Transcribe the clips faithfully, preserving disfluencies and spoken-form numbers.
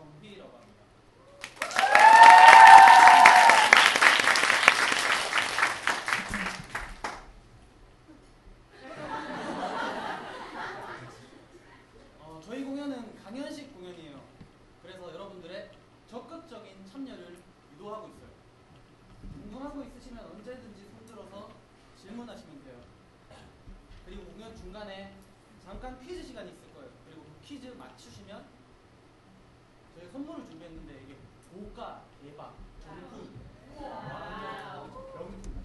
정필이라고 합니다. 어, 저희 공연은 강연식 공연이에요. 그래서 여러분들의 적극적인 참여를 유도하고 있어요. 궁금하고 있으시면 언제든지 손들어서 질문하시면 돼요. 그리고 공연 중간에 잠깐 퀴즈 시간이 있을 거예요. 그리고 그 퀴즈 맞추시면 저희 선물을 준비했는데 이게 고가, 대박, 정품, 명품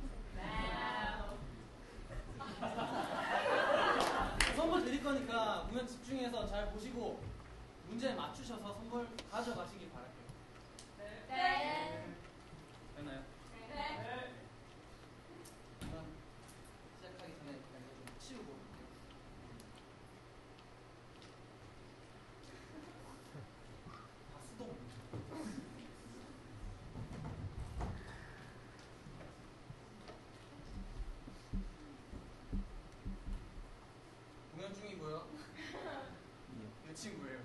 선물 드릴 거니까 공연 집중해서 잘 보시고 문제 맞추셔서 선물 가져가시길 바랄게요. 네. 됐나요? 네. 우선 시작하기 전에 일단 이거 좀 치우고 올게요. 다 수동. 공연 중이고요. 이 친구예요.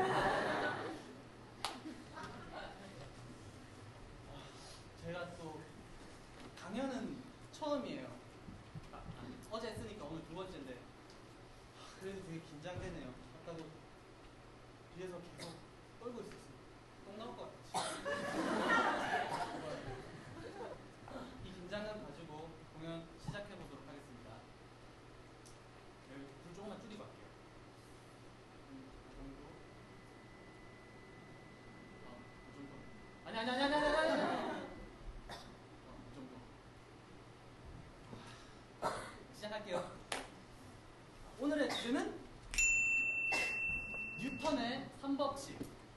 제가 또 강연은 처음이에요. 아, 아, 어제 했으니까 오늘 두 번째인데 아, 그래도 되게 긴장되네요. 아까도 뒤에서 계속 떨고 있었어요. 똥 나올 것 같아. 이 긴장감 가지고 공연 시작해 보도록 하겠습니다. 여기 불 조금만 줄이고 할게요. 음, 이 정도. 어, 이 정도. 아니 아니 아니 아니 아니 아니. 아니. 어, 이 정도. 시작할게요. 오늘의 주제는 뉴턴의 삼법칙.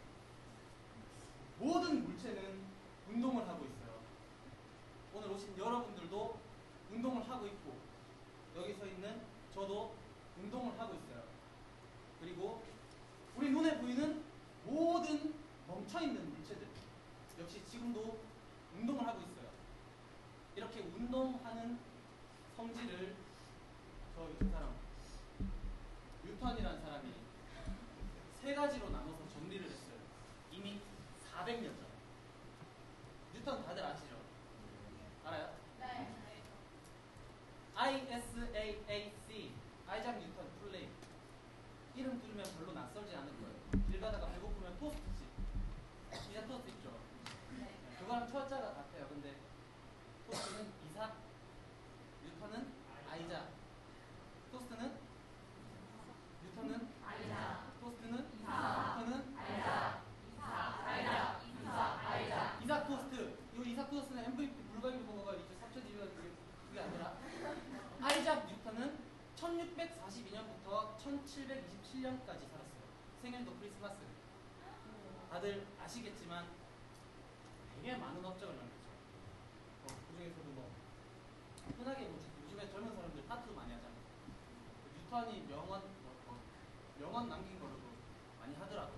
모든 물체는 운동을 하고 있어요. 오늘 오신 여러분들도 운동을 하고 있고 여기 서 있는 저도 운동을 하고 있어요. 그리고 우리 눈에 보이는 모든 멈춰있는 물체들 역시 지금도 운동을 하고 있어요. 이렇게 운동하는 성질을 저희 두 사람 뉴턴이라는 사람이 세 가지로 나눠서 정리를 했어요. 이미 사백 년 전에. 뉴턴 다들 아시죠? 알아요? 네. 아이 에스 에이 에이 씨 아이작 뉴턴 플레이. 이름 들으면 별로 낯설지 않을 거예요. 길 가다가 배고프면 토스트집. 이삭 토스트 있죠? 네. 그거랑 철자가 같아요. 근데 토스트는 이삭, 뉴턴은 아이작. 토스트는 뉴턴은 아이작. 토스트는 이삭. 뉴턴은 아이작. 이삭. 아이작. 이삭. 아이작. 이삭 토스트. 이 이삭 토스트는 엠브이피 불가인도 먹어가 이제 삼천이백 그게 아니라 아이작 뉴턴은 천육백사십이 년부터 천칠백이십칠 년까지 살았어요. 생일도 크리스마스. 다들 아시겠지만 되게 많은 업적을 남겼죠. 어, 그 중에서도 뭐 흔하게 뭐 요즘에 젊은 사람들 타투 많이 하잖아요. 뉴턴이 명언 뭐, 뭐, 명언 남긴 걸로도 많이 하더라고요.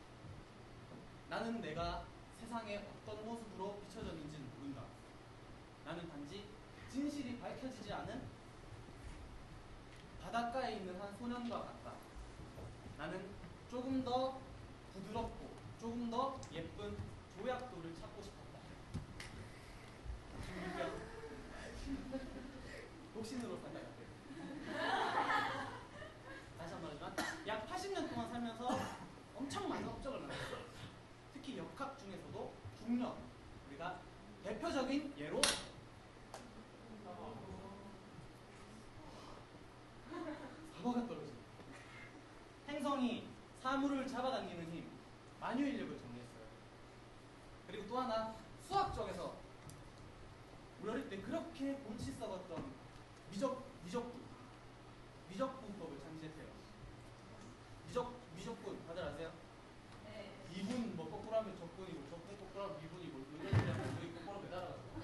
나는 내가 세상에 어떤 모습으로 비춰졌는지는 모른다. 나는 단지 진실이 밝혀지지 않은 바닷가에 있는 한 소년과 같다. 나는 조금 더 부드럽고 조금 더 예쁜 조약돌을 찾고 싶었다. 독신으로 살다 같아요. 다시 한 번 하지만 약 팔십 년 동안 살면서 엄청 많은 업적을 남겼어요. 특히 역학 중에서도 중력, 우리가 대표적인 예로 사과가 떨어집니다. 행성이 사물을 잡아당기는 힘, 만유인력을 정리했어요. 그리고 또 하나 수학 쪽에서 우리 어릴 때 그렇게 골치 썩었던 미적, 미적분, 미적분법을 창시했어요. 미적, 미적분 다들 아세요? 네. 이분 뭐 거꾸로 하면 적분이고 적분 거꾸로 하면 미분이고 이런 식으로 여기 거꾸로 매달아가지고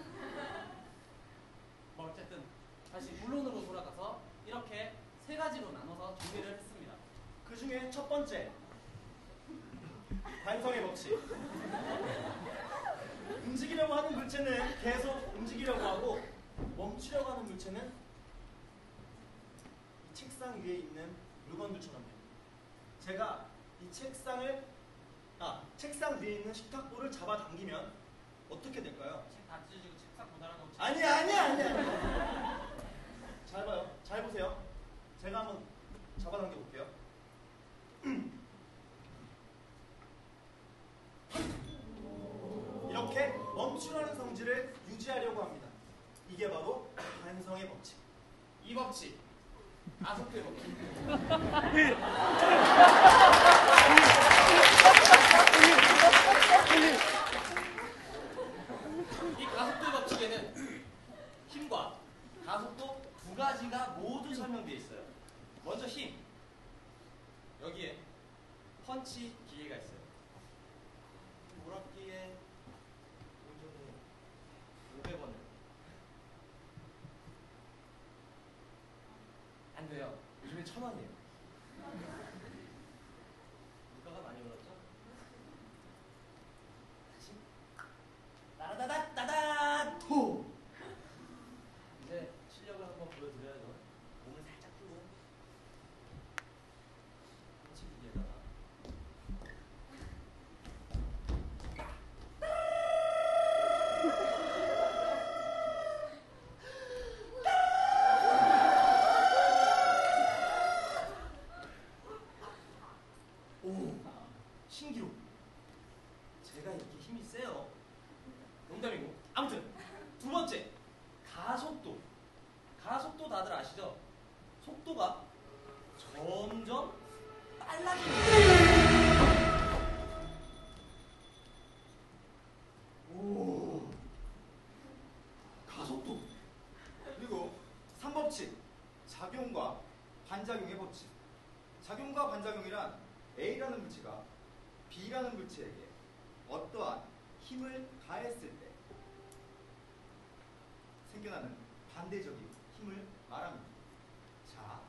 뭐 어쨌든 다시 본론으로 돌아가서 이렇게 세 가지로 나눠서 정리를 했습니다. 그 중에 첫 번째 관성의 법칙. 움직이려고 하는 물체는 계속 움직이려고 하고 멈추려고 하는 물체는 이 책상 위에 있는 물건들처럼 해요. 제가 이 책상을 아 책상 위에 있는 식탁보를 잡아당기면 어떻게 될까요? 책 다 찢어지고 책상 못 알아놓고. 아니야, 아니야, 아니야. 잘 봐요. 잘 보세요. 제가 한번 잡아당겨 볼게요. 이렇게 멈추라는 성질을 유지하려고 합니다. 이게 바로 관성의 법칙. 이 법칙. 가속도의 법칙. 이 가속도의 법칙에는 힘과 가속도 두 가지가 모두 설명되어 있어요. 먼저 힘. 여기에 펀치 기계가 있어요. 몰아끼에 오백 원을. 안 돼요. 요즘에 천 원이에요. 물가가 많이 올랐죠? 다시. 따다다다 따다 토. 이제 실력을 한번 보여드려야죠. 몸을 살짝 풀고. 펀치 기계에다가. 오, 신기록. 제가 이렇게 힘이 세요. 농담이고. 아무튼 두 번째, 가속도. 가속도 다들 아시죠? 속도가 점점 빨라지는 거예요. 오, 가속도. 그리고 삼 법칙, 작용과 반작용의 법칙. 작용과 반작용이란 A라는 물체가 B라는 물체에게 어떠한 힘을 가했을 때 생겨나는 반대적인 힘을 말합니다. 자,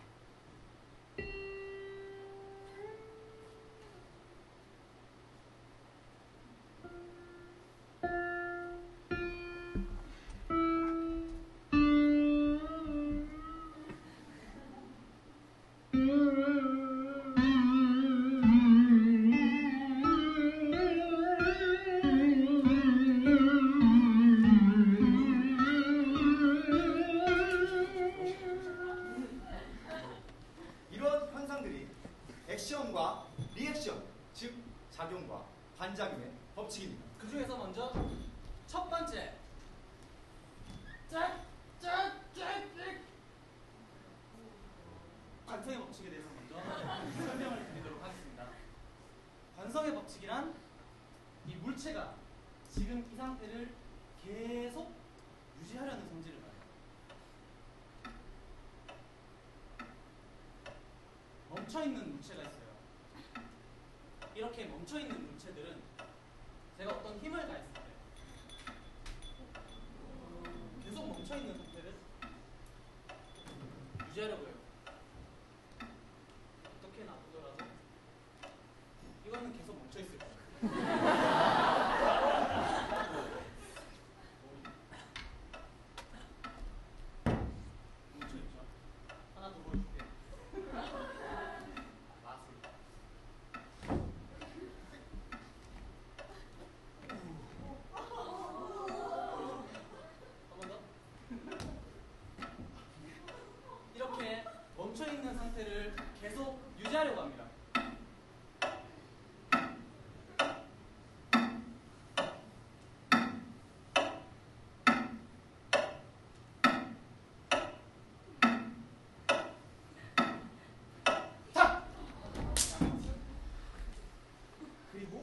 이런 현상들이 액션과 리액션, 즉 작용과 반작용의 법칙입니다. 그 중에서 먼저 첫 번째. 짝짝짝짝. 관성의 법칙에 대해서 먼저 설명을 드리도록 하겠습니다. 관성의 법칙이란 이 물체가 지금 이 상태를 계속 유지하려는 성질을 말해요. 멈춰있는 물체가 있어요. 이렇게 멈춰있는 물체들은 제가 어떤 힘을 가했을 때 계속 멈춰있는 상태를 유지하려고 해요. 어떻게 놔두더라도 이거는 계속 멈춰있을 거예요. 멈춰있죠? 하나 더 보여줄게요. 마술. 한 번 더. 이렇게 멈춰있는 상태를 계속 유지하려고 합니다. 자! 그리고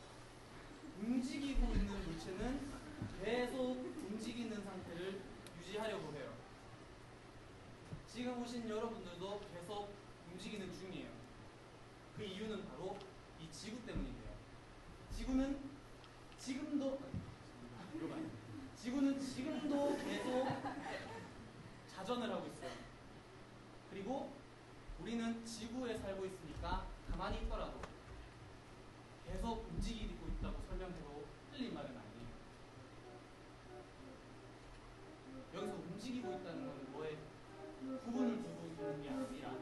움직이고 있는 물체는 계속 움직이는 상태를 유지하려고 해요. 지금 보신 여러분들도 계속 움직이는 중이에요. 그 이유는 바로 이 지구 때문인데요. 지구는 지금도 지구는 지금도 계속 자전을 하고 있어요. 그리고 우리는 지구에 살고 있으니까 가만히 있더라도 계속 움직이고 있다고 설명해도 틀린 말은 아니에요. 여기서 움직이고 있다는 건 뭐에 구분을 두고 있는 게 아니라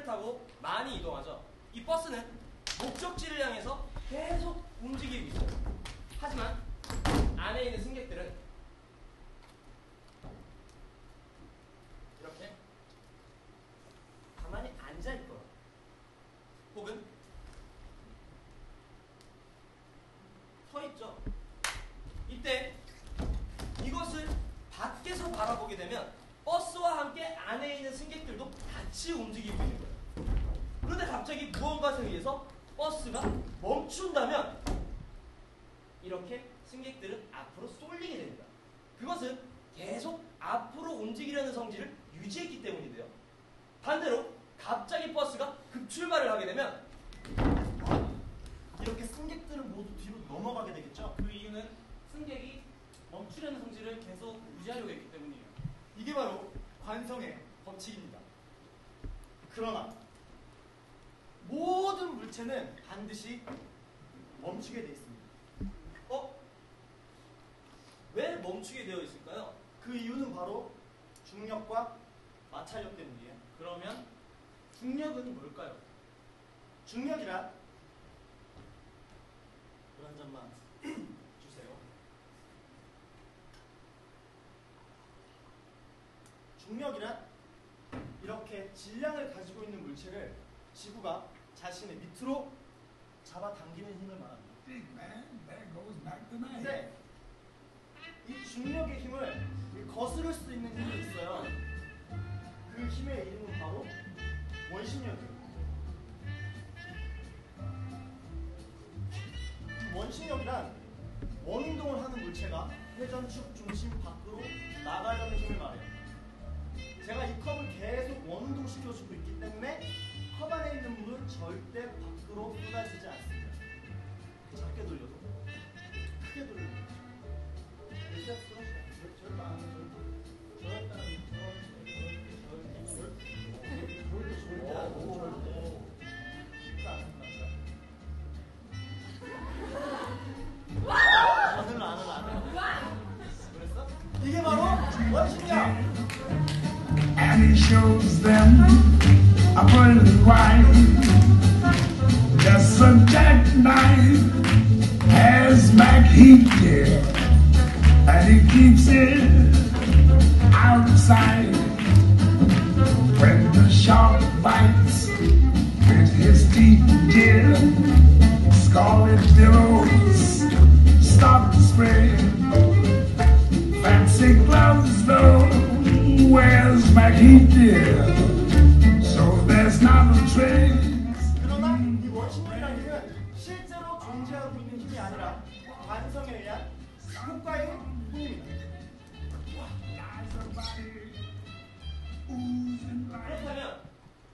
버스를 타고 많이 이동하죠. 이 버스는 목적지를 향해서 계속 움직이고 있어요. 하지만 안에 있는 승객들은 이렇게 가만히 앉아있거나 혹은 서있죠. 이때 이것을 밖에서 바라보게 되면 버스와 함께 안에 있는 승객들도 같이 움직이고 있는 거예요. 그런데 갑자기 무언가에 의해서 버스가 멈춘다면 이렇게 승객들은 앞으로 쏠리게 됩니다. 그것은 계속 앞으로 움직이려는 성질을 유지했기 때문인데요. 반대로 갑자기 버스가 급출발을 하게 되면 이렇게 승객들은 모두 뒤로 넘어가게 되겠죠? 그 이유는 승객이 멈추려는 성질을 계속 유지하려고 했기 때문이에요. 이게 바로 관성의 법칙입니다. 그러나 모든 물체는 반드시 멈추게 돼 있습니다. 어? 왜 멈추게 되어 있을까요? 그 이유는 바로 중력과 마찰력 때문이에요. 그러면 중력은 뭘까요? 중력이란 물 한 잔만 주세요. 중력이란 이렇게 질량을 가지고 있는 물체를 지구가 자신의 밑으로 잡아당기는 힘을 말합니다. 근데 이 중력의 힘을 거스를 수 있는 힘이 있어요. 그 힘의 이름은 바로 원심력이에요. 원심력이란 원운동을 하는 물체가 회전축 중심 밖으로 나가려는 힘을 말해요. 제가 이 컵을 계속 원운동 시켜주고 있기 때문에 컵 안에 있는 물은 절대 밖으로 쏟아지지 않습니다. 작게 돌려도 크게 돌려도 일자 쓰러지지 않아요. 절대 안 해요. 저에 따라 절대 절대 절대 절대 안 해요. 절대 안 한다. 저는 안 해요. 그랬어? 이게 바로 원심력. And he shows them a pearly wine. Just a jackknife has Mac Heat there, and he keeps it outside. When the shark bites with his teeth, dear, scarlet billows start to spread. Fancy gloves though, where's Mac Heat dear? So there's not a trace. 그러나 이 원심력이라는 힘은 실제로 존재하고 있는 힘이 아니라 관성에 의한 효과의 힘입니다. 그렇다면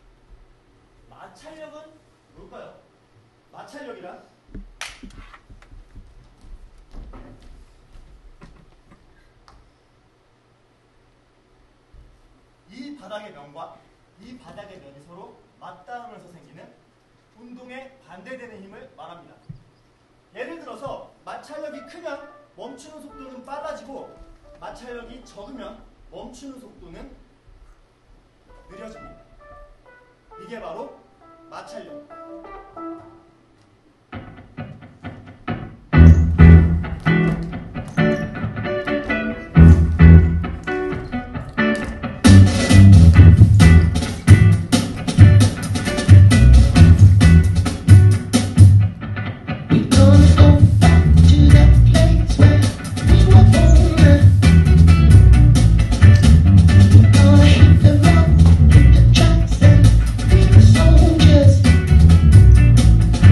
마찰력은 뭘까요? 마찰력이란 이 바닥의 면과 이 바닥의 면이 서로 맞닿으면서 생기는 운동에 반대되는 힘을 말합니다. 예를 들어서 마찰력이 크면 멈추는 속도는 빨라지고 마찰력이 적으면 멈추는 속도는 느려집니다. 이게 바로 마찰력. Soldiers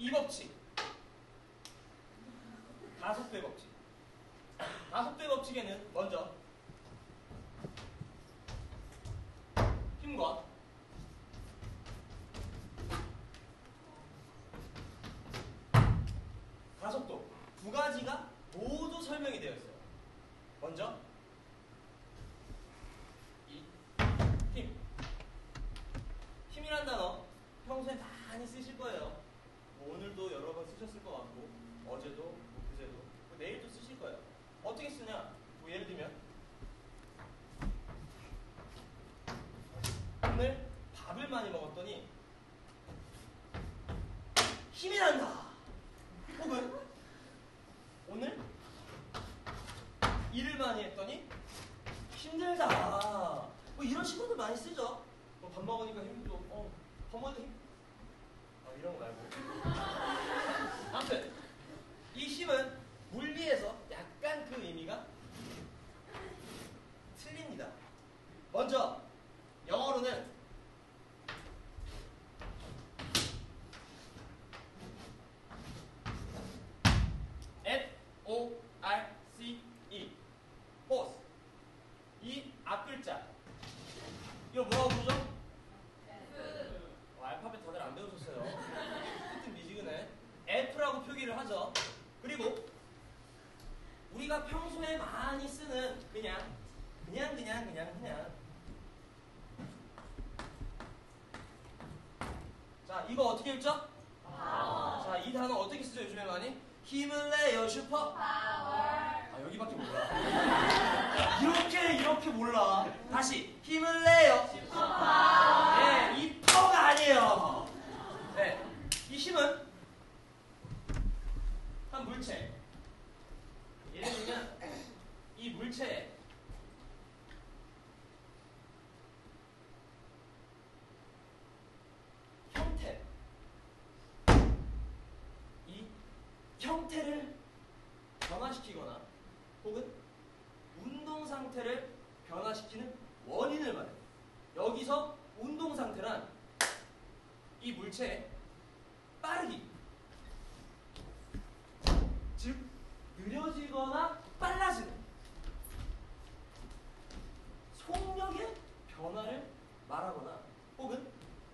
이 법칙. 가속도의 법칙. 가속도의 법칙에는 먼저 힘과 가속도 두 가지가 모두 설명이 되어 있어요. 먼저 이 힘. 힘이란 단어 평소에 많이 쓰실 거예요. 뭐 오늘도 여러 번 쓰셨을 것 같고 어제도 뭐 그제도 뭐 내일도 쓰실 거예요. 어떻게 쓰냐? 뭐 예를 들면 오늘 밥을 많이 먹었더니 힘이 난다. 혹은 오늘 일을 많이 했더니 힘들다. 뭐 이런 식으로도 많이 쓰죠. 뭐 밥 먹으니까 힘들어. 어, 밥 먹으니까 힘. 아 이런 거 말고. 아무튼 이 힘은 물리에서 약간 그 의미가 틀립니다. 먼저 영어로는 F O R C E force. 이 앞글자 이거 뭐라고 부르죠? 어, 알파벳 다들 안 배우셨어요. 하여튼 미지근해. F라고 표기를 하죠. 그리고 우리가 평소에 많이 쓰는 그냥 그냥 그냥 그냥 그냥 자 이거 어떻게 읽죠? 자 이 단어 어떻게 쓰죠 요즘에 많이? 힘을 내요 슈퍼 파워. 아 여기밖에 몰라. 이렇게 이렇게 몰라. 다시 힘을 내요 슈퍼 파워. 네, 이 파워가 아니에요. 네, 이 힘은 한 물체. 예를 들면 이 물체에 형태, 이 형태를 변화시키거나 혹은 운동 상태를 변화시키는 원인을 말해요. 여기서 운동 상태란 이 물체의 빠르기, 즉 느려지거나 빨라지는 속력의 변화를 말하거나 혹은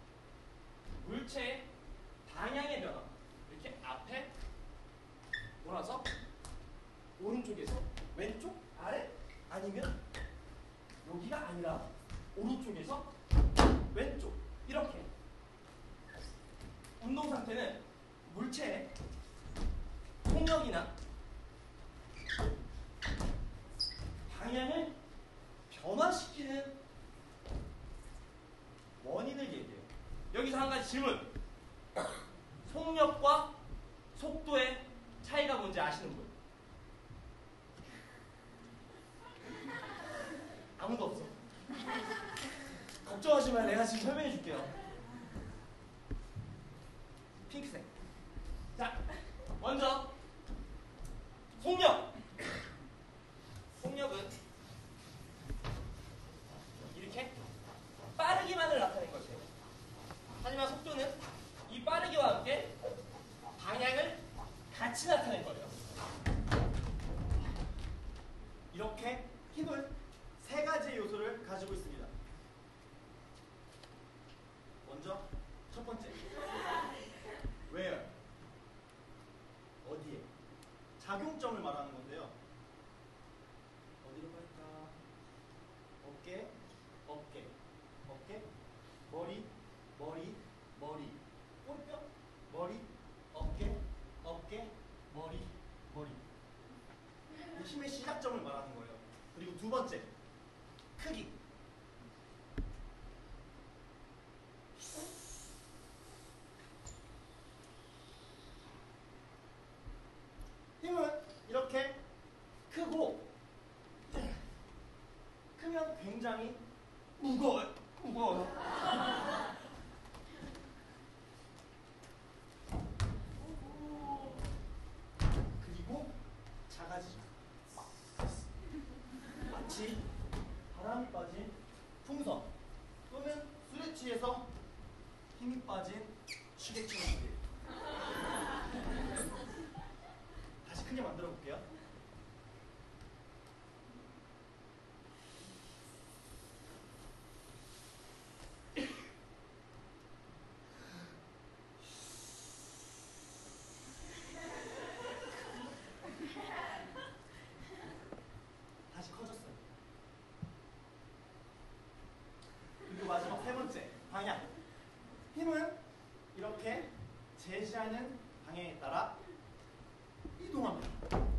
물체의 방향의 변화, 이렇게 앞에 돌아서 오른쪽에서 왼쪽 아래 아니면 여기가 아니라 오른쪽에서 왼쪽 이렇게 운동 상태는 물체의 속력이나 방향을 변화시키는 원인을 얘기해요. 여기서 한 가지 질문. 속력과 속도의 차이가 뭔지 아시는 분? 아무도 없어. 걱정하지 마. 내가 지금 설명해 줄게요. 핑크색. 자, 먼저 속력. 속력은 이렇게 빠르기만을 나타낸 것이에요. 하지만 속도는 이 빠르기와 함께 방향을 같이 나타낸 거예요. 이렇게 힘은 세 가지의 요소를 가지고 있습니다. 먼저 첫 번째, where, 어디에, 작용점을 말하는 건데요. 어디로 갈까? 어깨, 어깨, 어깨, 머리, 머리, 머리, 꼬리뼈, 머리, 어깨, 어깨, 머리, 머리. 이 힘의 시작점을 말하는 거예요. 그리고 두 번째, 크기. 힘은 이렇게 크고 크면 굉장히 무거워요. 무거워요. 그리고 작아지죠. 마치 바람이 빠진 풍선 또는 술에 취해서 힘이 빠진 취객처럼. 크게 만들어 볼게요. 다시 커졌어요. 그리고 마지막 세 번째 방향. 힘은 이렇게 제시하는 방향에 따라 이동합니다.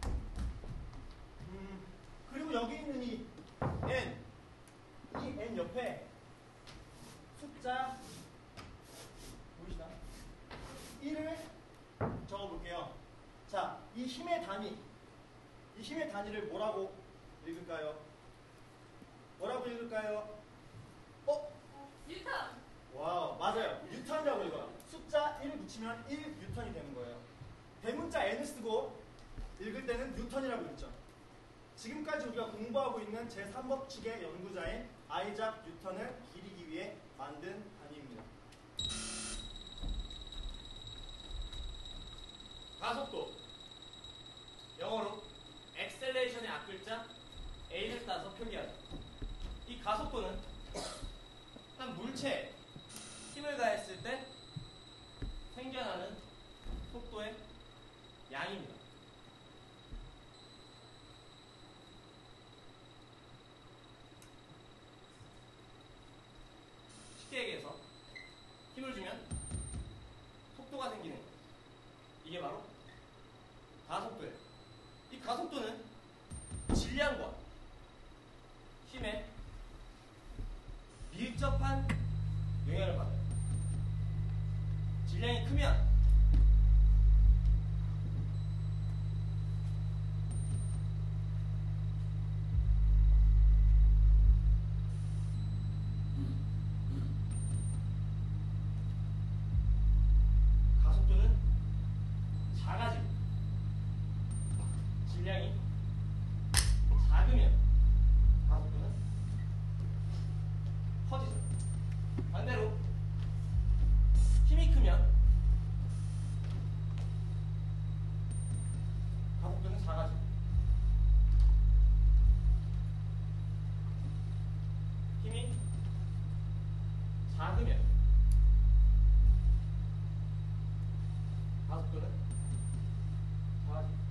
음, 그리고 여기 있는 이 N, 이 N 옆에 숫자 보이시나? 일을 적어볼게요. 자, 이 힘의 단위, 이 힘의 단위를 뭐라고 읽을까요? 뭐라고 읽을까요? 어? 뉴턴. 와우, 맞아요. 뉴턴이라고 읽어요. 숫자 일을 붙이면 일 뉴턴이 되는 거예요. 대문자 N을 쓰고 읽을 때는 뉴턴이라고 읽죠. 지금까지 우리가 공부하고 있는 제삼 법칙의 연구자인 아이작 뉴턴을 기리기 위해 만든 단위입니다. 가속도. 영어로 엑셀레이션의 앞글자 A를 따서 표기하다. 이 가속도는 한 물체에 힘을 가했을 때 생겨나는 속도의 양입니다. 쉽게 얘기해서 힘을 주면 속도가 생기는 거예요. 이게 바로 가속도예요. 이 가속도는 질량과 힘에 밀접한 영향을 받아요. 질량이 크면 가속도는 작아지고 질량이 작으면 가속도는 커지죠. 반대로 힘이 크면 가속도는 작아지고 힘이 작으면 가속도는 작아지고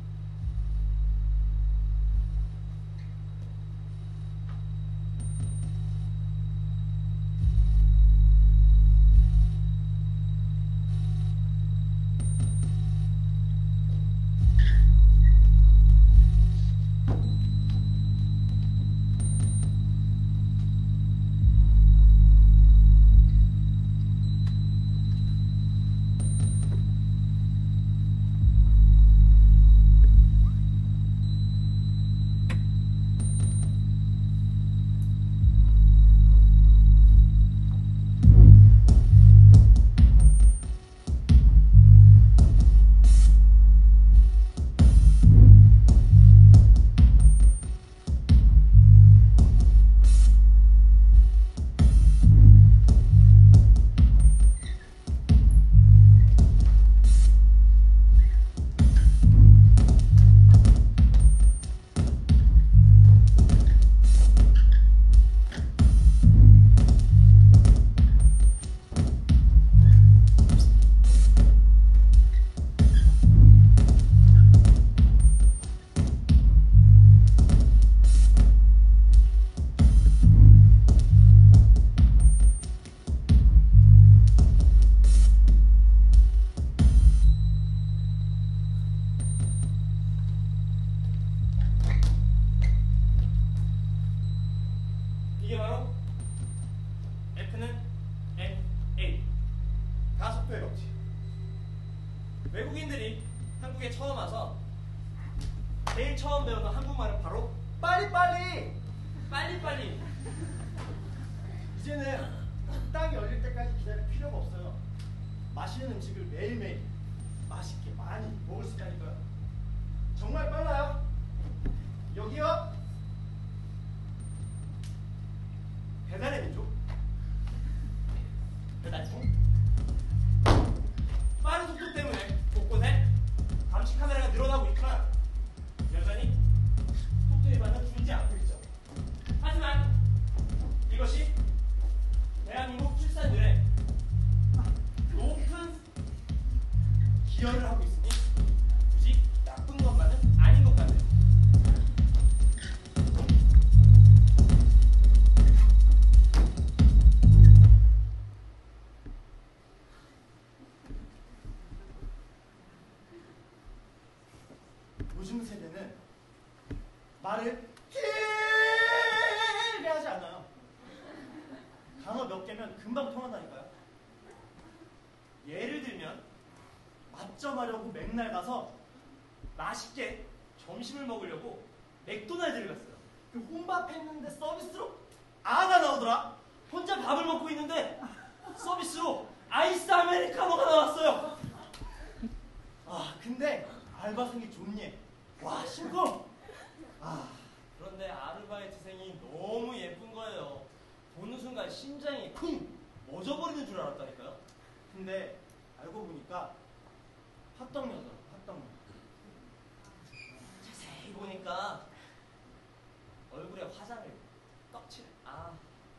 이게 바로 F는 엔 에이 가속도의 법칙. 외국인들이 한국에 처음 와서 제일 처음 배우는 한국말은 바로 빨리빨리! 빨리빨리. 이제는 땅이 열릴 때까지 기다릴 필요가 없어요. 맛있는 음식을 매일매일 맛있게 많이 먹을 수 있다니까요. 정말 빨라요. 여기요. 배달의 민족. 배달총. 빠른 속도 때문에 곳곳에 감시 카메라가 늘어나고 있지만 요즘 세대는 말을 길게 하지 않아요. 단어 몇 개면 금방 통한다니까요. 예를 들면 맛점하려고 맥날 가서 맛있게 점심을 먹으려고 맥도날드를 갔어요. 그 혼밥했는데 서비스로 아가 나오더라. 혼자 밥을 먹고 있는데 서비스로 아이스 아메리카노가 나왔어요. 아 근데 알바생이 좋니? 와 심쿵. 아 그런데 아르바이트생이 너무 예쁜 거예요. 보는 순간 심장이 쿵 멎어버리는 줄 알았다니까요. 근데 알고 보니까 핫떡 여자 핫떡 여자. 자세히 보니까 얼굴에 화장을 떡칠. 아,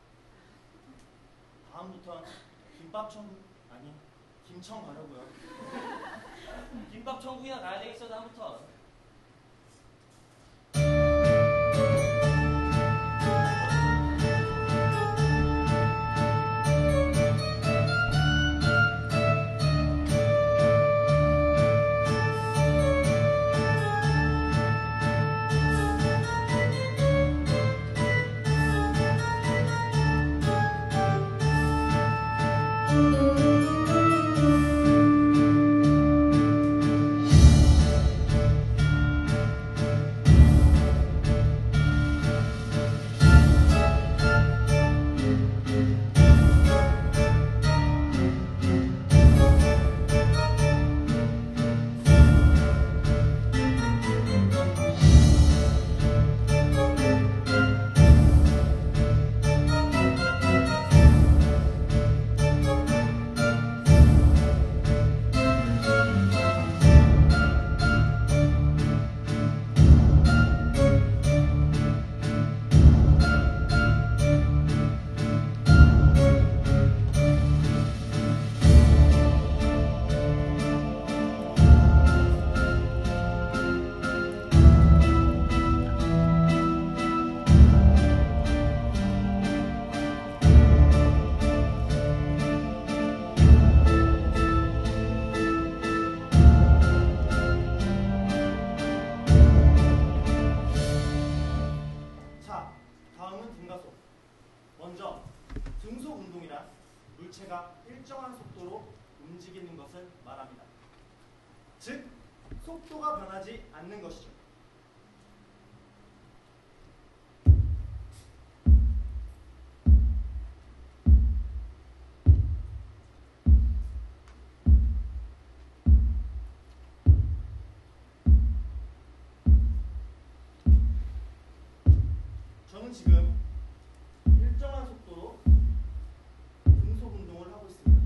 다음부턴 김밥 천국 아니 김청 가려고요. 김밥 천국이나 가야 되겠어 다음부터. 물체가 일정한 속도로 움직이는 것을 말합니다. 즉, 속도가 변하지 않는 것이죠. 저는 지금 일정한 속도로 등속 운동을 하고 있습니다.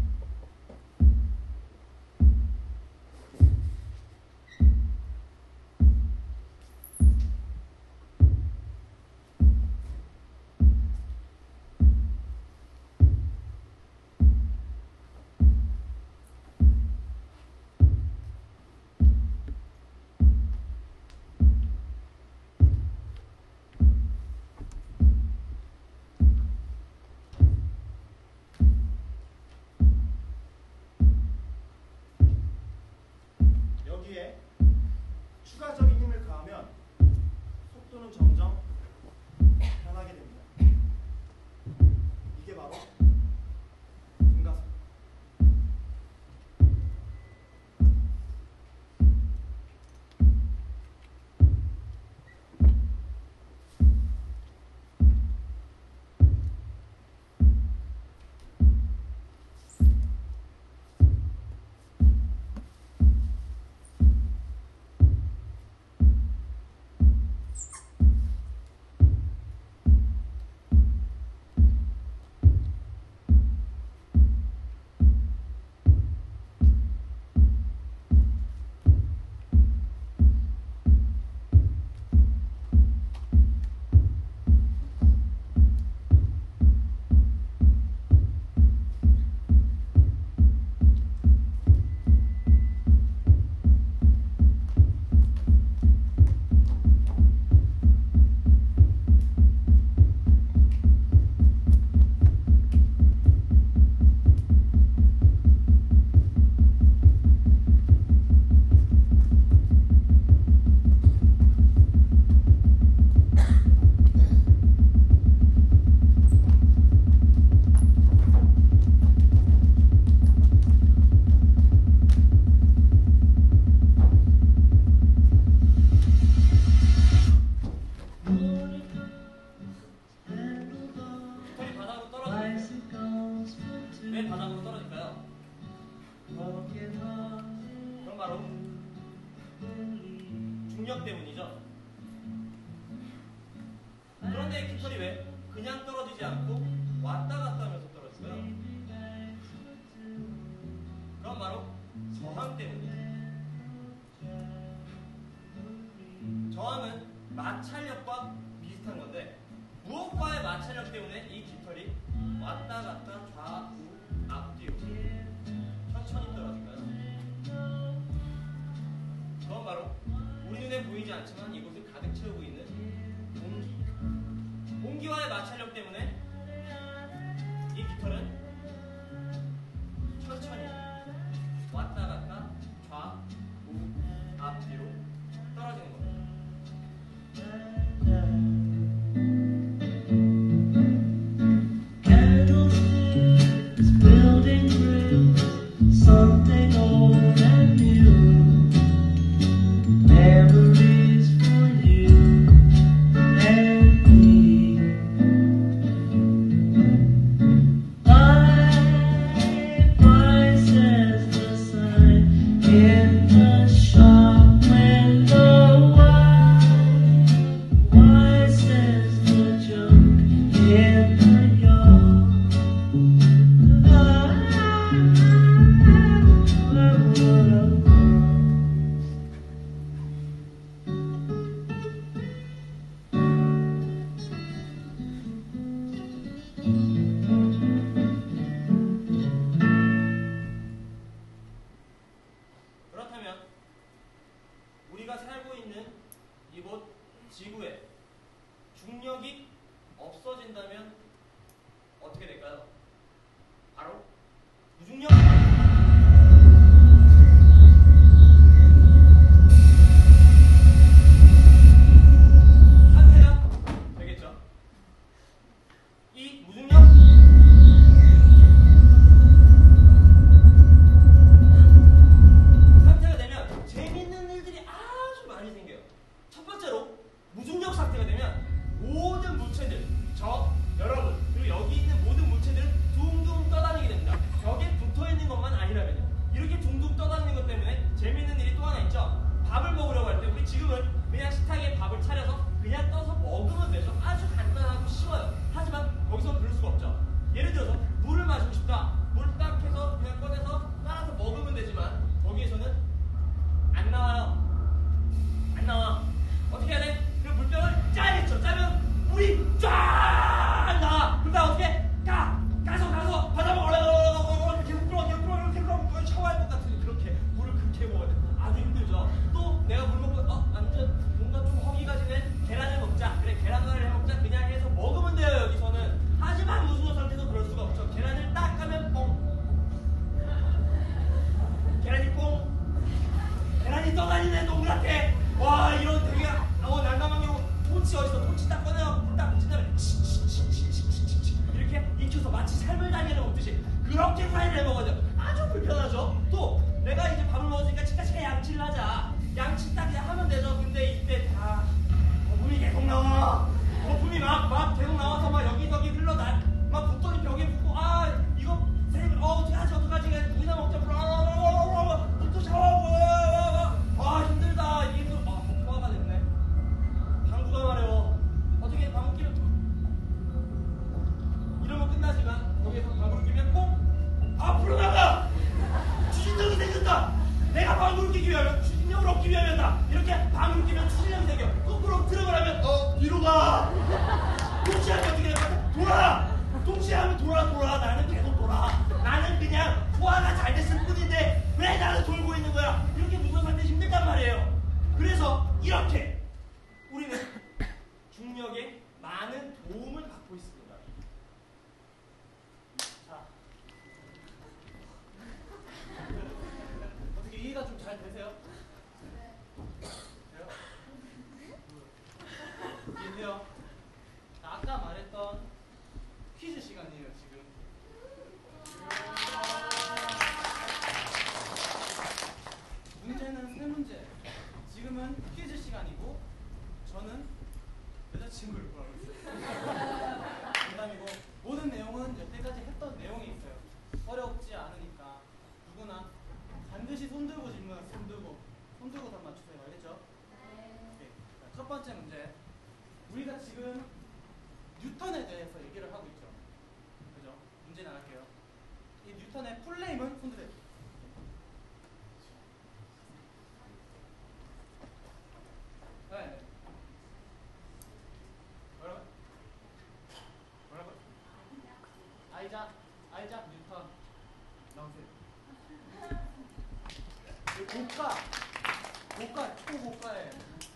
중력 때문이죠. 그런데 깃털이 왜 그냥 떨어지지 않고 왔다 갔다 하면서 떨어질까요? 그건 바로 저항 때문이에요. 저항은 마찰력과 비슷한 건데 무엇과의 마찰력 때문에 이 깃털이 왔다 갔다 좌우 앞뒤로 천천히 떨어질까요? 그건 바로 우리 눈에 보이지 않지만 이곳을 가득 채우고 있는 공기. 공기와의 마찰력 때문에 이 깃털은 천천히 왔다 갔다 좌우 앞뒤로 떨어지는 겁니다. Candlesticks building through something old and new. Memories for you and me. Life, life says the sign in the shop window. Why, why says the joke in the yard? 그렇다면 우리가 살고 있는 이곳 지구에 중력이 없어진다면 어떻게 될까요? 바로 무중력. 상태가 되겠죠. 이 무중력 상태가 되면 재밌는 일들이 아주 많이 생겨요. 첫 번째로 무중력 상태가 되면 모든 물체들, 저, 여러분, 그리고 여기 있는 모든 물체들은 둥둥 떠다니게 됩니다. 벽에 붙어 있는 것만 아니라면요. 이렇게 둥둥 떠다니는 것 때문에 재밌는 일이 또 하나 있죠. 밥을 먹으려고 할 때 우리 지금은 그냥 식탁에 밥을 차려서 그냥 떠서 먹으면 되죠. 아주 간단하고 쉬워요. 하지만 거기서 그럴 수가 없죠. 예를 들어서 물을 마시고 싶다. 물 딱 해서 그냥 꺼내서 따라서 먹으면 되지만 거기에서는 안 나와요. 안 나와. 어떻게 해야 돼? 그 물병을 짜야겠죠. 짜면 물이 쫙 나와. 그러다 어떻게? 까! 까서 가서 바다 먹으려고 계속 끌어 계속 끌어 이렇게 끌어 샤워할 것 같은 그렇게 물을 그렇게 먹어야 돼. 아주 힘들죠. 또 내가 물 먹고 어 완전 뭔가 좀 허기가 지네. 계란을 먹자. 그래 계란말이를 해먹자. 그냥 해서 먹으면 돼요. 여기서는. 하지만 무중력 상태도 그럴 수가 없죠. 계란을 딱 하면 뻥. 계란이 뽕. 계란이 떠다니네 동그랗게. 와 이런 되게 어 난감한 경우. 토치 어디서 토치 딱 꺼내요. 딱 붙인 다음에 이렇게 익혀서 마치 삶을 달걀을 먹듯이 그렇게 후라이를 해먹어야 돼요. 아주 불편하죠. 또 내가 이제 밥을 먹었으니까 치카치카 양치를 하자. 양치 딱 그냥 하면 되죠. 근데 이때 다 거품이 계속 나와. 거품이 막, 막 계속 나와서 막 여기저기 흘러나. 막 붙더니 벽에 붙고 아 이거 세입을 어 어떻게 하지 어떡하지 물이나 먹자. 물도 샤워하고 아 힘들다. 이게 또 아, 소화가 됐네. 방구가 마려워. 어떻게 방구 끼면 이러면 끝나지만 거기에서 방구를 끼면 꼭 앞으로 나가! 추진력이 생긴다! 내가 방구를 끼기 위하면 추진력을 얻기 위하면다! 이렇게 방구를 끼면 추진력이 생겨. 거꾸로 들어가라면 어 뒤로 가! 동시에 하면 어떻게 될까? 돌아! 동시에 하면 돌아 돌아. 나는 계속 돌아. 나는 그냥 소화가 잘 됐을 뿐인데 왜 나는 돌고 있는 거야? 이렇게 무슨 상태 힘들단 말이에요. 그래서 이렇게 우리는 중력에 많은 도움을 받고 있습니다. 자, 어떻게 이해가 좀 잘 되세요? 돼요? 이해돼요? 자, 아까 말했던 퀴즈 시간이에요 지금. 문제는 세 문제. 지금은 퀴즈 시간이고 저는 여자친구를 구하고 있어요. 농담이고 모든 내용은 여태까지 했던 내용이 있어요. 어렵지 않으니까 누구나 반드시 손들고 질문하세요. 손들고 손들고 답 맞추세요. 알겠죠? 첫 번째 문제. 우리가 지금 뉴턴에 대해서 얘기를 하고 있죠. 그죠? 문제 나갈게요. 이 뉴턴의 풀네임은 손드세요. 네. 뭐라고? 뭐라고? 아이작, 아이작 뉴턴. 나오세요. 이 고가, 고가, 초고가에.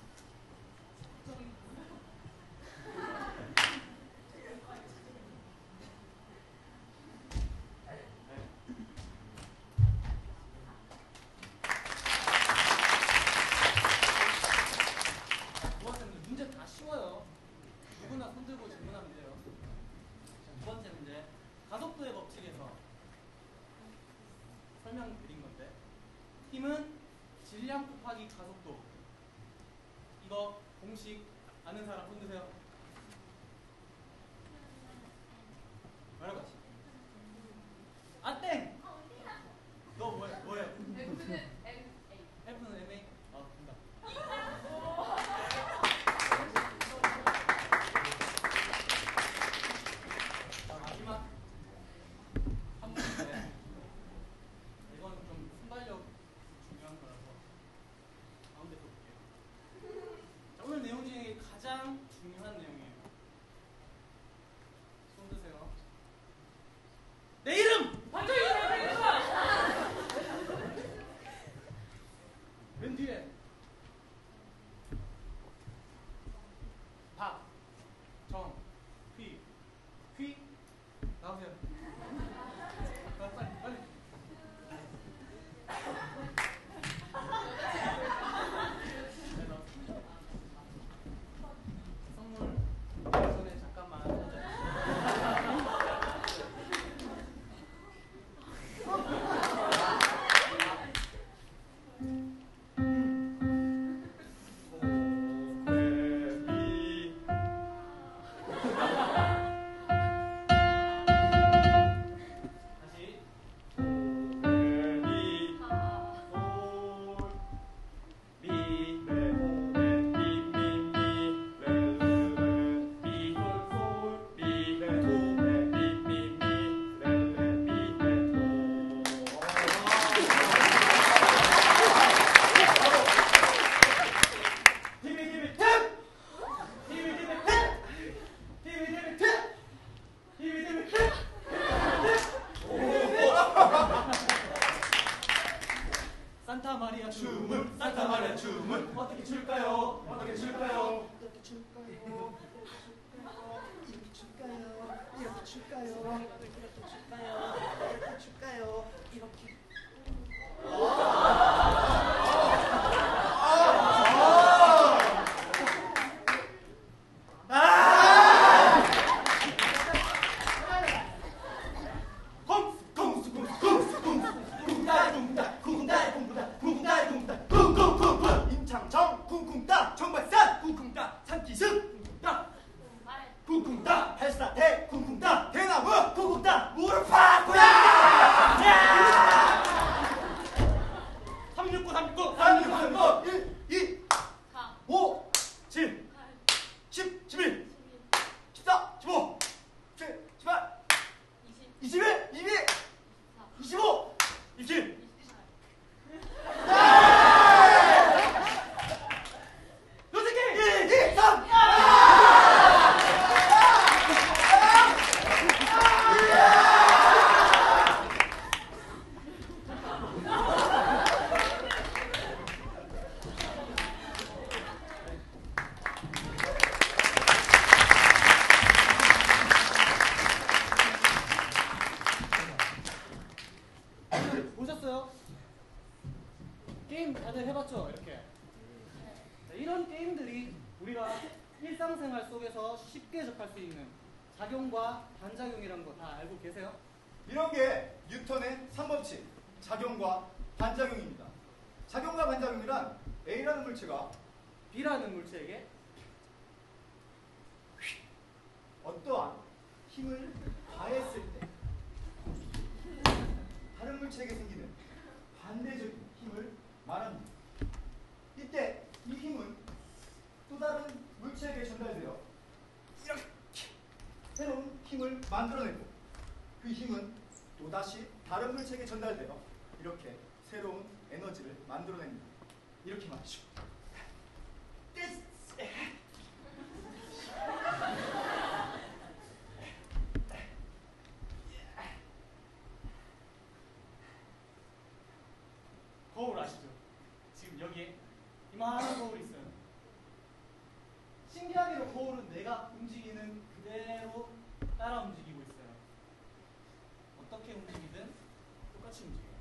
문제 다 쉬워요. 누구나 손들고 질문하면 돼요. 자, 두 번째 문제. 가속도의 법칙에서 설명드린 건데, 힘은 질량 곱하기 가속도. 이거 공식 아는 사람 손드세요. 뭐라고 하지? 아 땡! 너 뭐해? 뭐해? F는 M A. F는 M A? 아, 된다. 자, 마지막 한 문제. 이건 좀 순발력 중요한 거라서 가운데 볼게요. 자, 오늘 내용 중에 가장 중요한 내용이에요. 손 드세요. 내 이름! 맨 뒤에 박, 정, 휘, 휘 나오세요. 아, 빨리 빨리. 네, 나왔습니다. 선물 전에 잠깐만 다시. 산타 마리아 춤은 산타 마리아 춤은 어떻게 출까요? 어떻게 출까요? 어떻게 줄까요? 이렇게 줄까요? 이렇게 줄까요? 이렇게 줄까요? 이렇게 줄까요? 이렇게. 임창정 쿵쿵따 정발산 쿵쿵따 산기슭 쿵쿵따 쿵쿵따 발사대 쿵쿵따 대나무 쿵쿵따 무릎팍 고양이 삼육구 삼육구 삼육구 삼육구 일, 이, 가. 오, 칠, 십, 십일, 십사, 십오, 십칠, 십팔, 이십. 이십일, 이십이, 이십오, 이십칠. 보셨어요? 게임 다들 해봤죠? 이렇게. 자, 이런 게임들이 우리가 일상생활 속에서 쉽게 접할 수 있는 작용과 반작용이라는 거 다 알고 계세요? 이런 게 뉴턴의 삼법칙, 작용과 반작용입니다. 작용과 반작용이란 A라는 물체가 B라는 물체에게 어떠한 힘을 가했을 때 다른 물체에게 생기는 반대적인 힘을 말합니다. 이때 이 힘은 또 또 다른 물체에게 전달되어 이렇게 새로운 힘을 만들어내고 그 힘은 또다시 다른 물체에게 전달되어 이렇게 새로운 에너지를 만들어냅니다. 이렇게 말이죠. 거울 아시죠? 지금 여기에 이만한 거울이 있어요. 신기하게도 거울은 내가 움직이는 그대로 따라 움직이고 있어요. 어떻게 움직이든 똑같이 움직여요.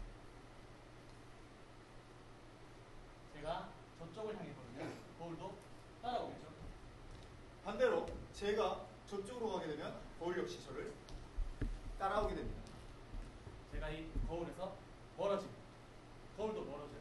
제가 저쪽을 향해 걸으면 거울도 따라오겠죠. 반대로 제가 저쪽으로 가게 되면 거울 역시 저를 따라오게 됩니다. 제가 이 거울에서 멀어집니다. 거울도 멀어져요.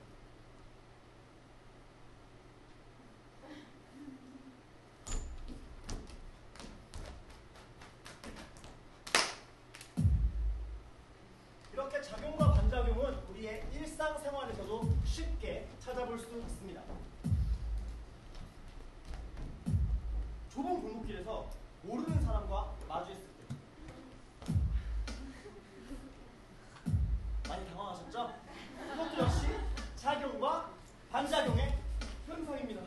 이렇게 작용과 반작용은 우리의 일상생활에서도 쉽게 찾아볼 수 있습니다. 좁은 골목길에서 모르는 사람과 마주했을 때 많이 당황하셨죠? 이것도 역시 작용과 반작용의 현상입니다.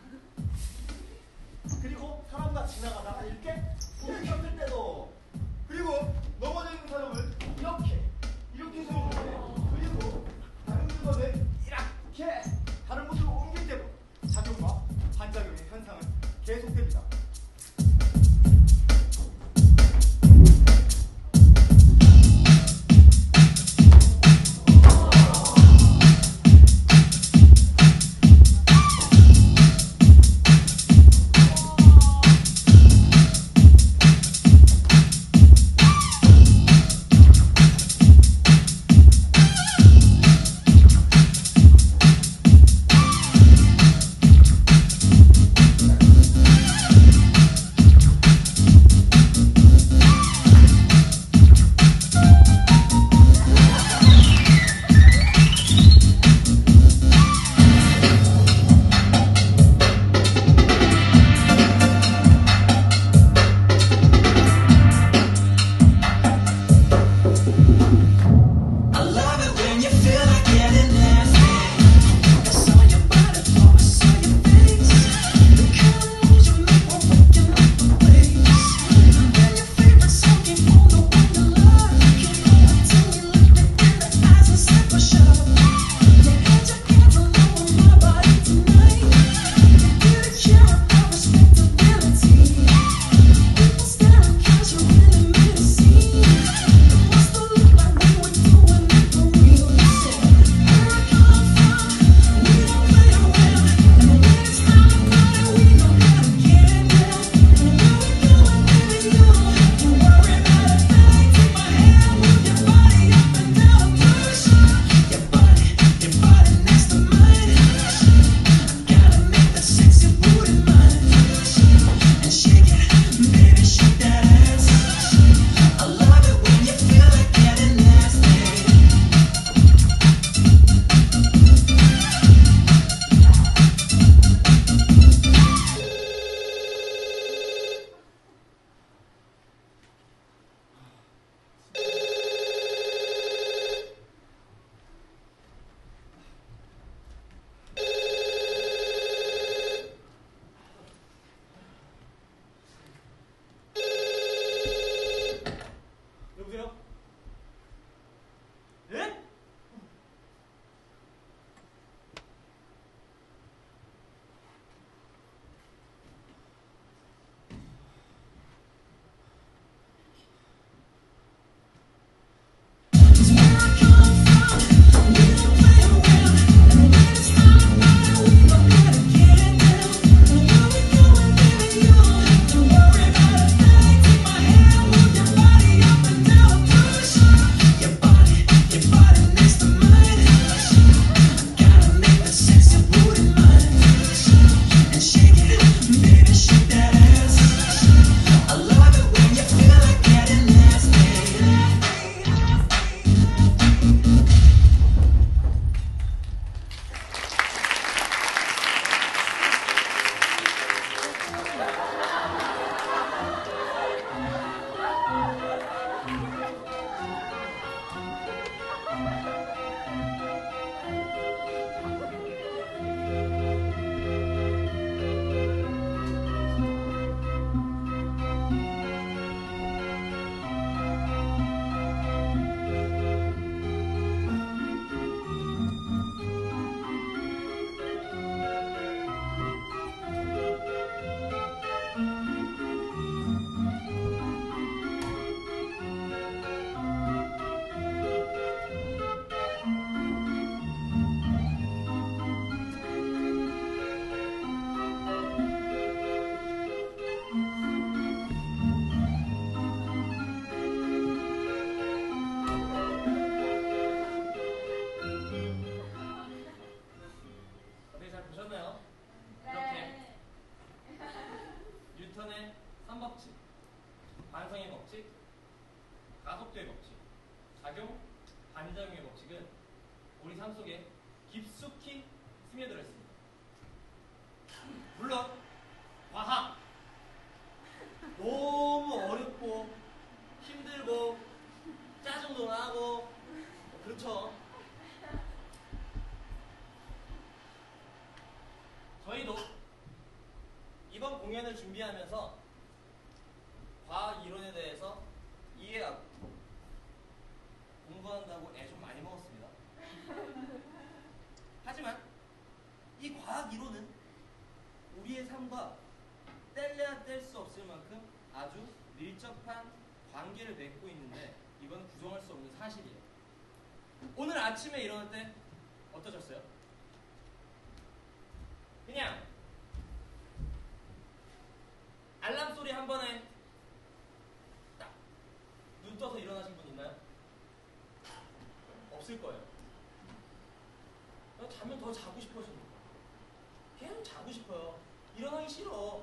그리고 사람과 지나가다가 이렇게 손을 켰을 때도, 그리고 넘어져 있는 사람을 이렇게 이렇게 세울 때, 그리고 다른 물건을 이렇게 다른 곳으로 옮길 때도 작용과 반작용의 현상은 계속됩니다. 삶 속에 깊숙이 스며들어 있습니다. 물론 과학 너무 어렵고 힘들고 짜증도 나고 그렇죠. 저희도 이번 공연을 준비하면서 과학 이론에 대해서 이해하고 공부한다고 애 좀 많이 먹었습니다. 하지만 이 과학 이론은 우리의 삶과 뗄래야 뗄 수 없을 만큼 아주 밀접한 관계를 맺고 있는데 이건 부정할 수 없는 사실이에요. 오늘 아침에 일어날 때 어떠셨어요? 그냥 알람 소리 한 번에 딱 눈 떠서 일어나신 분 있나요? 없을 거예요. 자면 더 자고 싶어집니다. 계속 자고 싶어요. 일어나기 싫어.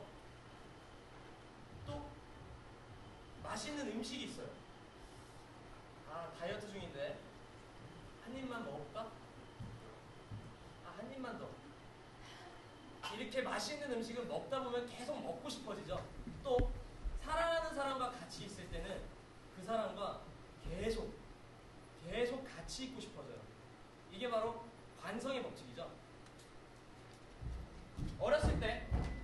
또 맛있는 음식이 있어요. 아, 다이어트 중인데 한 입만 먹을까? 아, 한 입만 더. 이렇게 맛있는 음식을 먹다 보면 계속 먹고 싶어지죠. 또 사랑하는 사람과 같이 있을 때는 그 사람과 계속 계속 같이 있고 싶어져요. 이게 바로 관성의 법칙이죠. 어렸을 때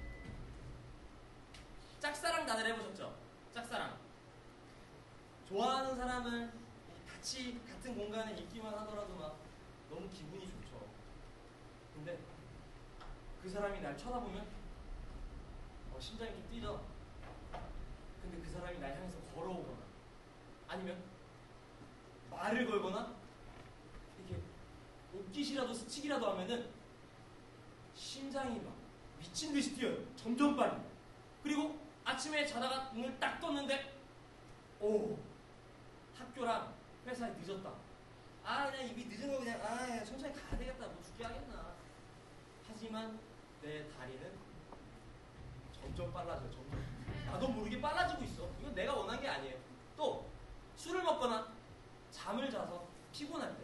짝사랑 다들 해보셨죠? 짝사랑. 좋아하는 사람을 같이 같은 공간에 있기만 하더라도 막 너무 기분이 좋죠. 근데 그 사람이 날 쳐다보면 어, 심장이 좀 뛰죠. 근데 그 사람이 날 향해서 걸어오거나 아니면 말을 걸거나 이렇게 옷깃이라도 스치기라도 하면은 심장이 막 미친 듯이 뛰어요. 점점 빨리. 그리고 아침에 자다가 눈을 딱 떴는데 오, 학교랑 회사에 늦었다. 아, 그냥 이미 늦은 거 그냥 아, 그냥 천천히 가야 되겠다. 뭐 죽게 하겠나. 하지만 내 다리는 점점 빨라져요. 점점. 나도 모르게 빨라지고 있어. 이건 내가 원한 게 아니에요. 또 술을 먹거나 잠을 자서 피곤할 때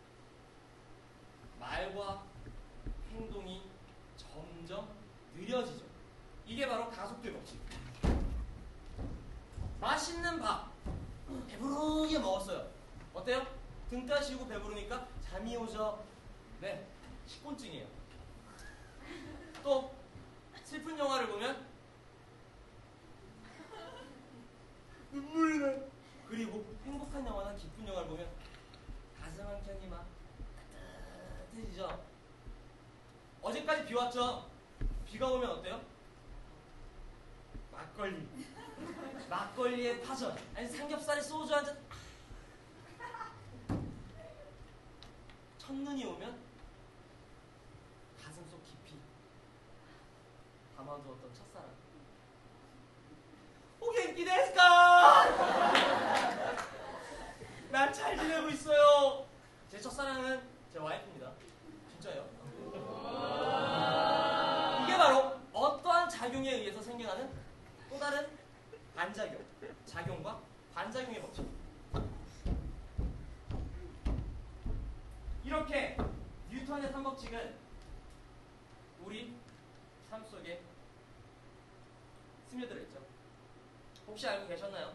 말과 행동이 점점 느려지죠. 이게 바로 가속도의 법칙. 맛있는 밥 배부르게 먹었어요. 어때요? 등 따시고 배부르니까 잠이 오죠. 네, 식곤증이에요. 또 슬픈 영화를 보면 눈물이 나요. 그리고 행복한 영화나 기쁜 영화를 보면 가슴 한 켠이 막 따뜻해지죠. 어제까지 비 왔죠? 비가 오면 어때요? 막걸리. 막걸리에 파전. 아니 삼겹살에 소주 한 잔. 첫눈이 오면 가슴속 깊이 담아두었던 첫사랑. 오, 겐키 데스까? 난 잘 지내고 있어요. 제 첫사랑은 제 와이프입니다. 진짜요? 이게 바로 어떠한 작용에 의해서 생겨나는 또 다른 반작용, 작용과 반작용의 법칙. 이렇게 뉴턴의 삼법칙은 우리 삶 속에 스며들어 있죠. 혹시 알고 계셨나요?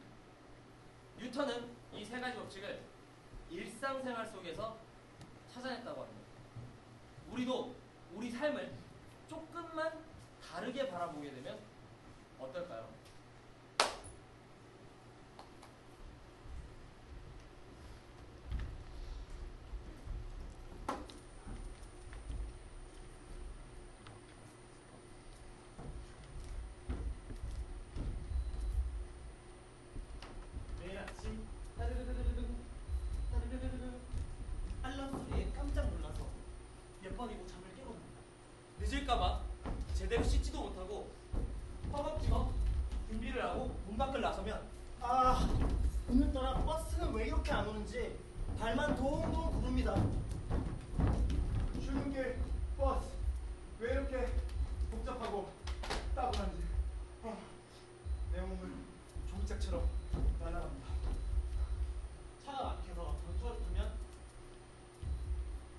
뉴턴은 이 세 가지 법칙을 일상생활 속에서 찾아냈다고 합니다. 우리도 우리 삶을 조금만 다르게 바라보게 되면 어떨까요? 매일 아침 따르르르르르 따르르르르 알람 소리에 깜짝 놀라서 몇 번이고 잠을 깨고 납니다. 늦을까봐 제대로 씻지도 못하고 허겁지겁 준비를 하고 문 밖을 나서면 아, 오늘따라 버스는 왜 이렇게 안 오는지 발만 동동 구릅니다. 출근길 버스 왜 이렇게 복잡하고 따분한지 아, 내 몸은 종짝처럼 날아갑니다. 차가 막혀서 던져 두면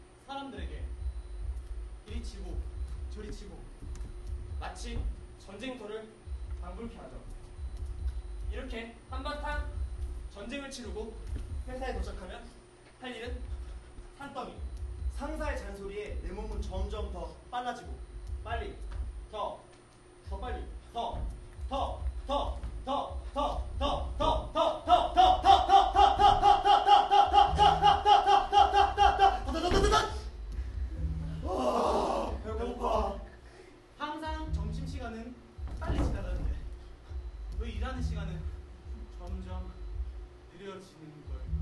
치고 마치 전쟁터를 방불케 하죠. 이렇게 한바탕 전쟁을 치르고 회사에 도착하면 할 일은 산더미. 상사의 잔소리에 내 몸은 점점 더 빨라지고 빨리 더 더 빨리 더 더 더 더 더 더 더 더 더 더 더 배고파. 항상 점심시간은 빨리 지나가는데 왜 일하는 시간은 점점 느려지는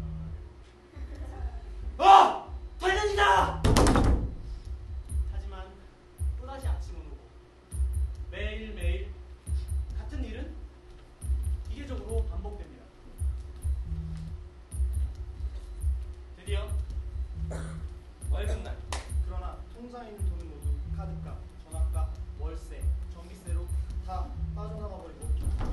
걸까요? 아! 달려지다! 하지만 또다시 아침은 오고 매일매일 같은 일은 기계적으로 반복됩니다. 드디어 월급날. 그러나 통장에 있는 돈은 모두 카드값, 전화값, 월세, 전기세로 다 빠져나가 버리고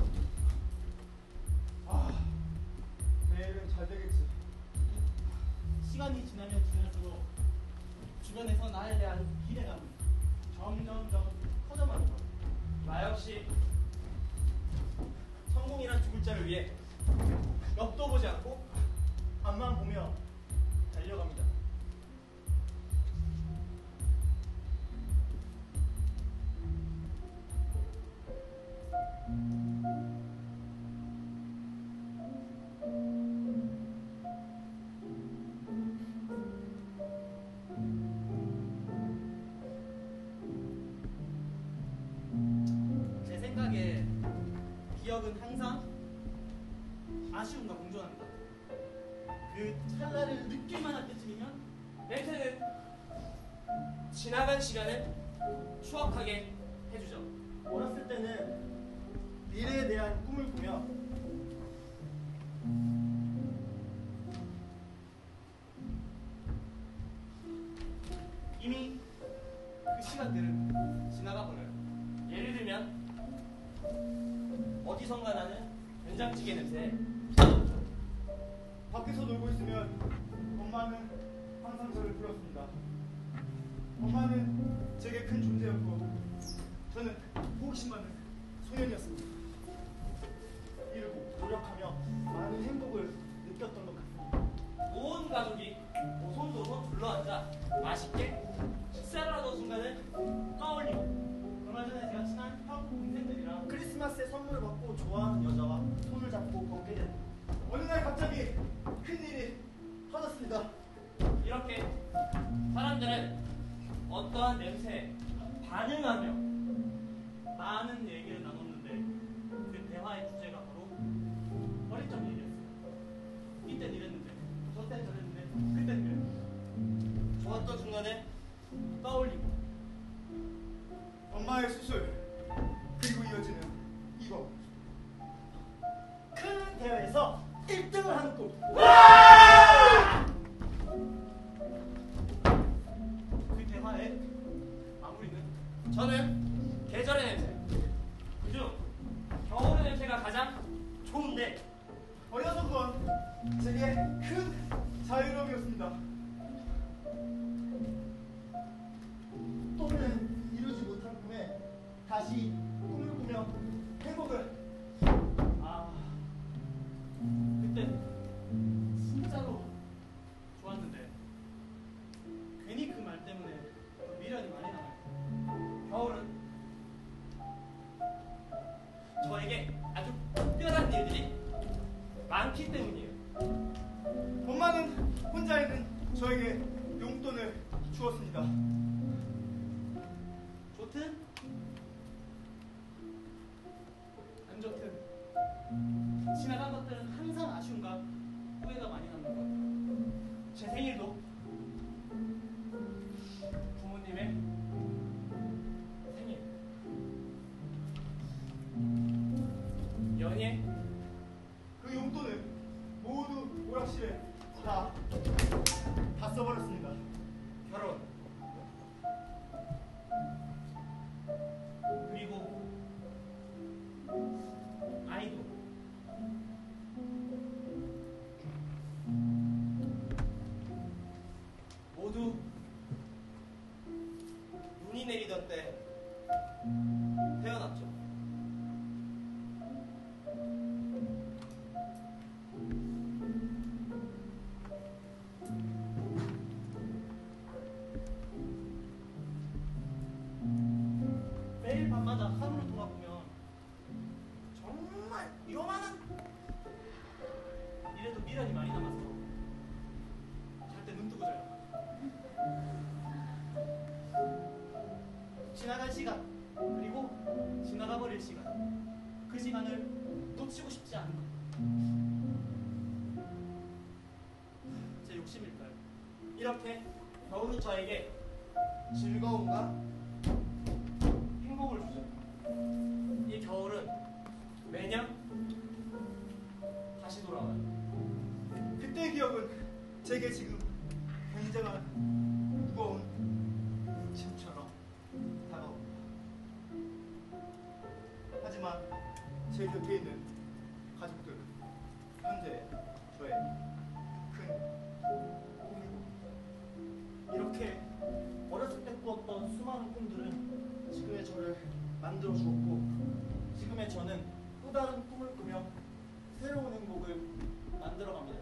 아, 내일은 잘 되겠지. 시간이 지나면 지날수록 주변에서 나에 대한 기대감이 점점점 커져가는 것. 나 역시 성공이란 두 글자를 위해 옆도 보지 않고 앞만 보며 달려갑니다. 제 생각에 기억은 항상 아쉬움과 공존합니다. 그 찰나를 느낄만 할 때쯤이면 냄새는 지나간 시간을 추억하게 해주죠. 어렸을 때는 미래에 대한 꿈을 꾸며 이미 그 시간들은 지나가 버려요. 예를 들면 어디선가 나는 된장찌개 냄새. 밖에서 놀고 있으면 엄마는 항상 저를 불렀습니다. 엄마는 제게 큰 존재였고 저는 호기심 많은 소년이었습니다. 이루고 노력하며 많은 행복을 느꼈던 것 같습니다. 온 가족이 오손도손 둘러앉아 맛있게 식사를 하던 순간을 떠올리고 얼마 전에 제가 친한 형 동생들이랑 크리스마스에 선물을 받고 좋아하는 여자와 손을 잡고 걷게 됐습니다. 어느 날 갑자기 큰일이 터졌습니다. 이렇게 사람들은 어떠한 냄새에 반응하며 많은 얘기를 나눴는데 그 대화의 주제가 바로 어릴 적 얘기였어요. 이땐 이랬는데 저땐 저랬는데 그땐 그랬는데 좋았던 순간을 떠올리고 엄마의 수술 그리고 이어지는 이거. 큰 대회에서 일 등을 하는 꿈. 그 대화의 마무리는 저는 계절의 냄새 그중 겨울의 냄새가 가장 좋은데 어려서 그건 제게 큰 자유로움이었습니다. 또는 이루지 못한 꿈에 다시 꿈을 꾸며 행복을. 아 그때 진짜로 좋았는데 괜히 그 말 때문에 미련이 많이 남아요. 겨울은 저에게 아주 특별한 일들이 많기 때문이에요. 엄마는 혼자 있는 저에게 용돈을 주었습니다. 좋든 안 좋든 지나간 것들은 항상 아쉬움과 후회가 많이 남는 것 같아요. 제 생일도 부모님의 생일, 연예, 그 용돈을 모두 오락실에 다, 다 써버렸습니다. 결혼, 그리고 아이돌. 모두 눈이 내리던 때 그리고 지나가 버릴 시간, 그 시간을 놓치고 싶지 않은 것. 제 욕심일까요? 이렇게 겨울은 저에게 즐거움과 행복을 주죠. 이 겨울은 매년 다시 돌아와요. 그때의 기억은 제게 지금 굉장한 무거운 짐처럼 다가옵니다. 하지만 제 곁에 있는 가족들, 현재 저의 큰 꿈이고 이렇게 어렸을 때 꾸었던 수많은 꿈들은 지금의 저를 만들어 주었고, 지금의 저는 또 다른 꿈을 꾸며 새로운 행복을 만들어 갑니다.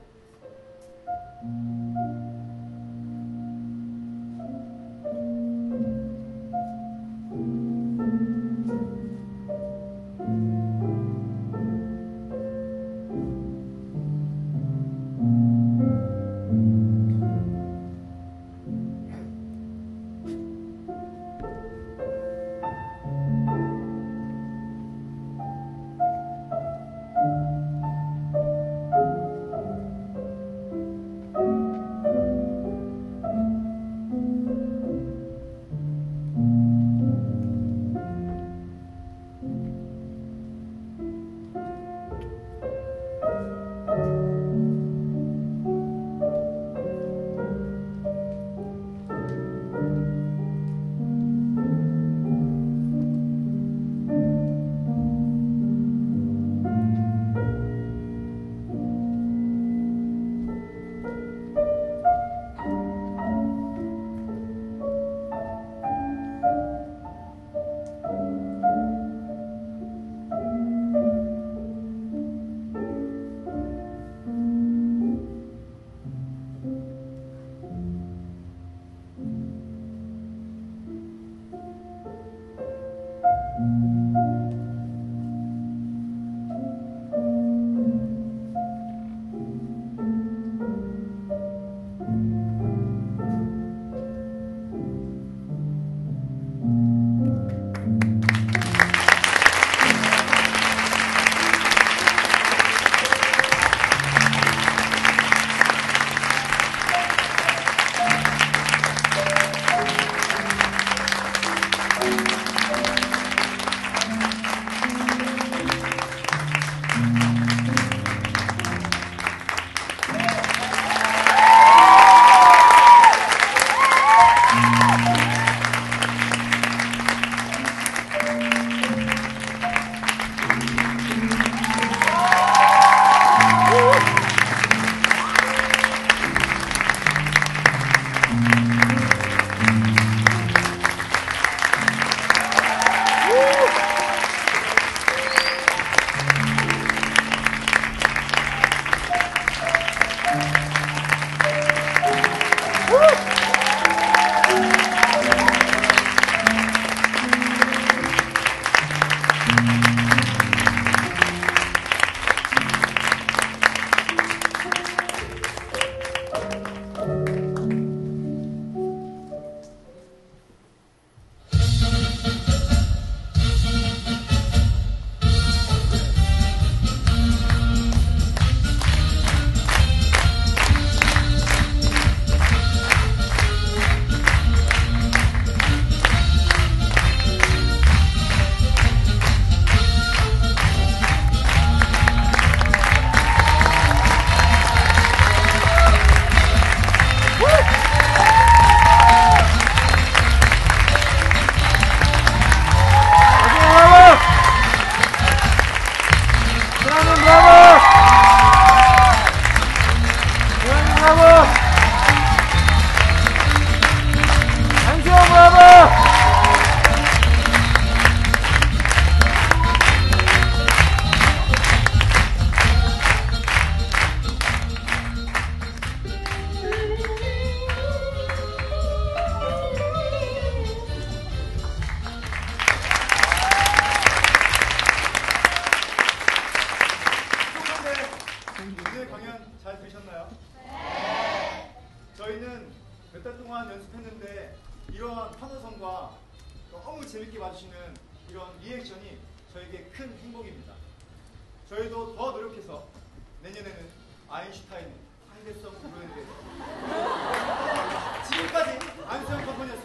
리액션이 저에게 큰 행복입니다. 저희도 더 노력해서 내년에는 아인슈타인의 상대성 무료에 대해서 지금까지 안수영 컴퍼니였습니다.